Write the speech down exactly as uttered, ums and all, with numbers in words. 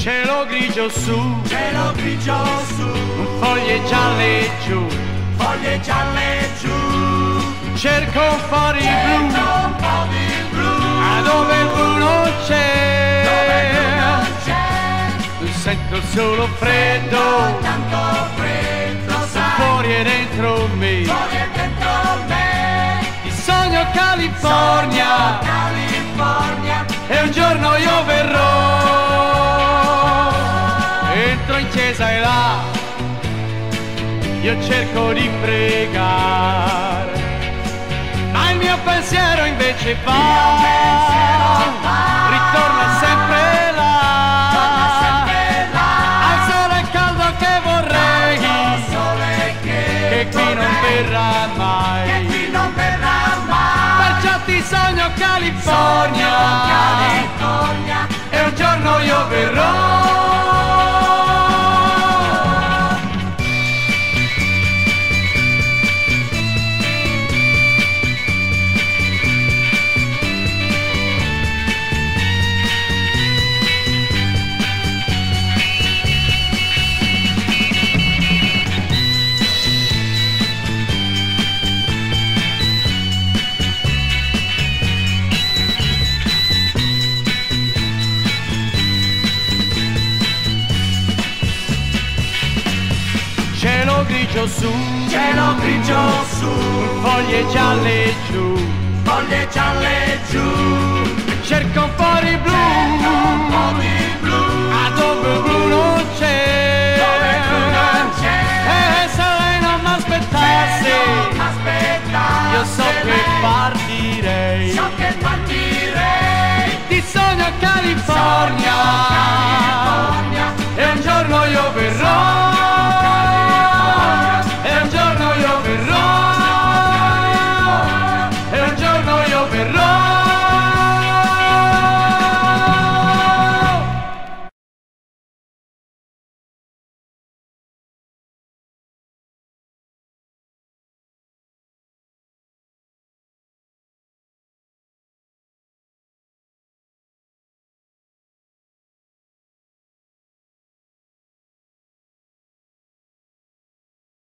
cielo grigio su, cielo grigio su, foglie gialle giù, foglie gialle giù, cerco un po' di blu, cerco un po' di blu, a dove il blu non c'è, dove il blu non c'è, sento solo freddo, tanto freddo, sai, fuori e dentro me, fuori e dentro me, ti sogno California, sogno California, e un giorno io verrò, entro in chiesa e là, io cerco di pregare, ma il mio pensiero invece va, ritorna sempre là, al sole caldo che vorrei, che qui non verrà mai, perciò ti sogno California, e un giorno io verrò. Cielo grigio su, cielo grigio su, foglie gialle giù, foglie gialle giù, cerco un po' di blu, un po' di blu, a dove il blu non c'è, dove il blu non c'è, e se lei non mi aspettasse, io so che parte